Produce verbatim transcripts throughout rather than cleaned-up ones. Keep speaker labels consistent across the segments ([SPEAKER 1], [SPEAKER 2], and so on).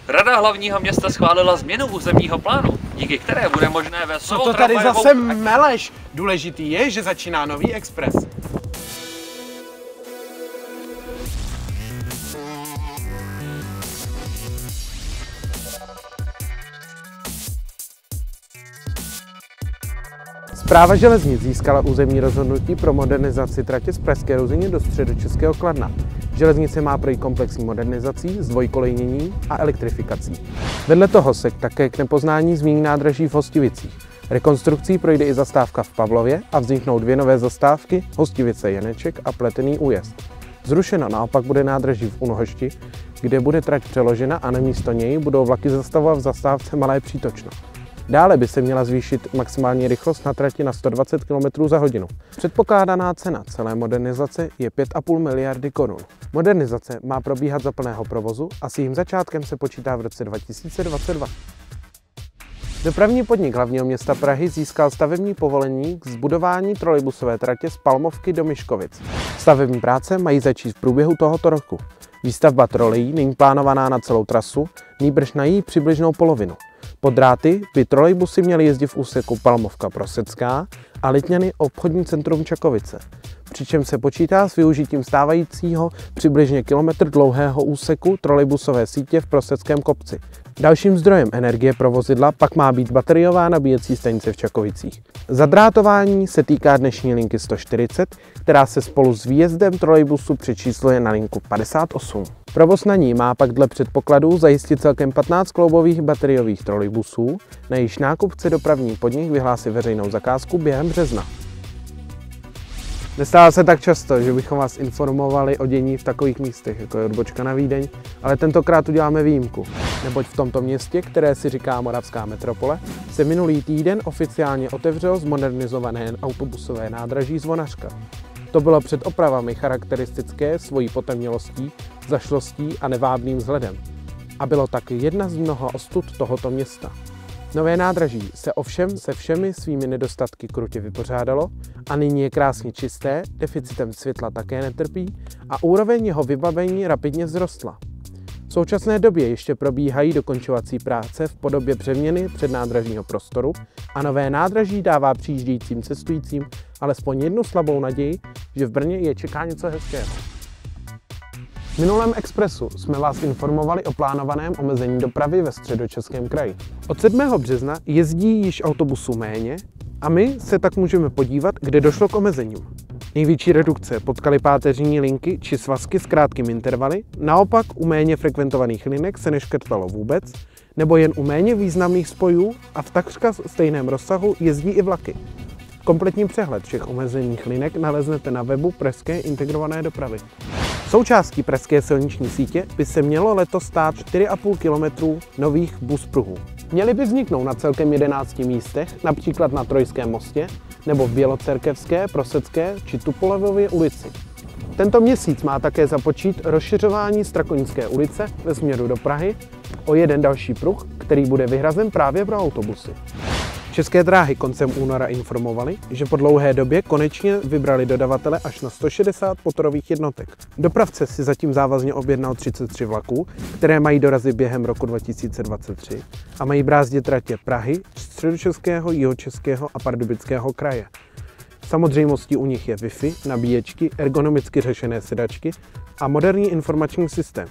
[SPEAKER 1] Rada hlavního města schválila změnu územního plánu, díky které bude možné vést
[SPEAKER 2] Co to tady zase meleš? Důležitý je, že začíná nový expres. Správa železnic získala územní rozhodnutí pro modernizaci tratě z Pražské Ruzyně do středočeského Kladna. Železnice má projít komplexní modernizací, zdvojkolejnění a elektrifikací. Vedle toho se také k nepoznání zmíní nádraží v Hostivicích. Rekonstrukcí projde i zastávka v Pavlově a vzniknou dvě nové zastávky Hostivice Janeček a Pletený Újezd. Zrušeno naopak bude nádraží v Unohošti, kde bude trať přeložena a namísto něj budou vlaky zastavovat v zastávce Malé Přítočno. Dále by se měla zvýšit maximální rychlost na trati na sto dvacet kilometrů za hodinu. Předpokládaná cena celé modernizace je pět a půl miliardy korun. Modernizace má probíhat za plného provozu a s jejím začátkem se počítá v roce dva tisíce dvacet dva. Dopravní podnik hlavního města Prahy získal stavební povolení k zbudování trolejbusové tratě z Palmovky do Myškovic. Stavební práce mají začít v průběhu tohoto roku. Výstavba trolejí není plánovaná na celou trasu, nýbrž na její přibližnou polovinu. Pod dráty by trolejbusy měly jezdit v úseku Palmovka-Prosecká a Letňany obchodní centrum Čakovice. Přičemž se počítá s využitím stávajícího přibližně kilometr dlouhého úseku trolejbusové sítě v Proseckém kopci. Dalším zdrojem energie pro vozidla pak má být bateriová nabíjecí stanice v Čakovicích. Zadrátování se týká dnešní linky sto čtyřicet, která se spolu s výjezdem trolejbusu přečísluje na linku padesát osm. Provoz na ní má pak dle předpokladů zajistit celkem patnáct kloubových bateriových trolejbusů, na jejíž nákup chce dopravní podnik vyhlásit veřejnou zakázku během března. Nestává se tak často, že bychom vás informovali o dění v takových místech, jako je odbočka na Vídeň, ale tentokrát uděláme výjimku. Neboť v tomto městě, které si říká Moravská metropole, se minulý týden oficiálně otevřelo zmodernizované autobusové nádraží Zvonařka. To bylo před opravami charakteristické svojí potemnělostí, zašlostí a nevábným vzhledem. A bylo taky jedna z mnoha ostud tohoto města. Nové nádraží se ovšem se všemi svými nedostatky krutě vypořádalo a nyní je krásně čisté, deficitem světla také netrpí a úroveň jeho vybavení rapidně vzrostla. V současné době ještě probíhají dokončovací práce v podobě přeměny přednádražního prostoru a nové nádraží dává přijíždějícím cestujícím alespoň jednu slabou naději, že v Brně je čeká něco hezkého. V minulém expresu jsme vás informovali o plánovaném omezení dopravy ve Středočeském kraji. Od sedmého března jezdí již autobusů méně a my se tak můžeme podívat, kde došlo k omezením. Největší redukce potkaly páteřní linky či svazky s krátkými intervaly, naopak u méně frekventovaných linek se neškrtalo vůbec, nebo jen u méně významných spojů a v takřka stejném rozsahu jezdí i vlaky. Kompletní přehled všech omezených linek naleznete na webu Pražské integrované dopravy. Součástí pražské silniční sítě by se mělo letos stát čtyři a půl kilometru nových buspruhů. Měly by vzniknout na celkem jedenácti místech, například na Trojském mostě nebo v Bělocerkevské, Prosecké či Tupolevově ulici. Tento měsíc má také započít rozšiřování Strakonické ulice ve směru do Prahy o jeden další pruh, který bude vyhrazen právě pro autobusy. České dráhy koncem února informovaly, že po dlouhé době konečně vybrali dodavatele až na sto šedesát motorových jednotek. Dopravce si zatím závazně objednal třicet tři vlaků, které mají dorazit během roku dva tisíce dvacet tři a mají brázdit tratě Prahy, Středočeského, Jihočeského a Pardubického kraje. Samozřejmostí u nich je Wi-Fi, nabíječky, ergonomicky řešené sedačky a moderní informační systém.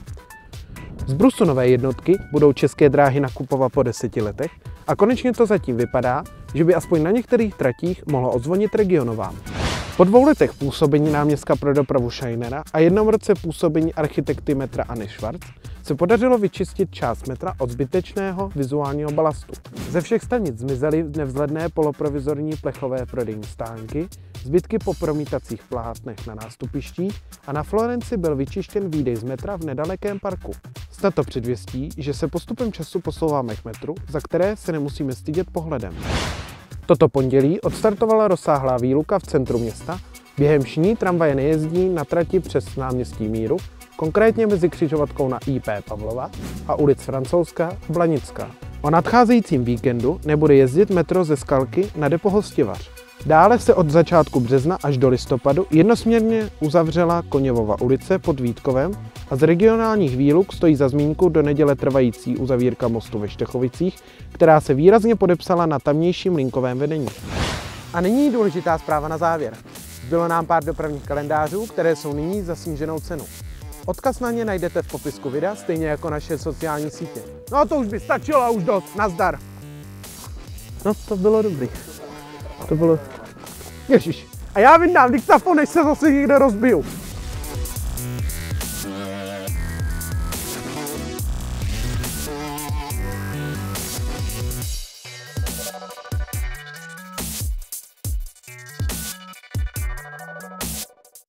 [SPEAKER 2] Z brusu nové jednotky budou České dráhy nakupovat po deseti letech a konečně to zatím vypadá, že by aspoň na některých tratích mohlo odzvonit regionovám. Po dvou letech působení náměstka pro dopravu Scheinera a jednom roce působení architekty metra Anny Schwarz se podařilo vyčistit část metra od zbytečného vizuálního balastu. Ze všech stanic zmizely nevzhledné poloprovizorní plechové prodejní stánky, zbytky po promítacích plátnech na nástupištích a na Florenci byl vyčištěn výdej z metra v nedalekém parku. Snad to předvěstí, že se postupem času posouváme k metru, za které se nemusíme stydět pohledem. Toto pondělí odstartovala rozsáhlá výluka v centru města, běhemž ní tramvaje nejezdí na trati přes náměstí Míru, konkrétně mezi křižovatkou na í pé Pavlova a ulic Francouzská a Blanická. O nadcházejícím víkendu nebude jezdit metro ze Skalky na depo Hostivař. Dále se od začátku března až do listopadu jednosměrně uzavřela Koněvova ulice pod Vítkovem a z regionálních výluk stojí za zmínku do neděle trvající uzavírka mostu ve Štechovicích, která se výrazně podepsala na tamnějším linkovém vedení. A nyní důležitá zpráva na závěr. Bylo nám pár dopravních kalendářů, které jsou nyní za sníženou cenu. Odkaz na ně najdete v popisku videa, stejně jako naše sociální sítě. No to už by stačilo a už dost. Nazdar. No to bylo dobrý. To bylo... Ježiš. A já vyndám diktafon, než se zase někde rozbiju.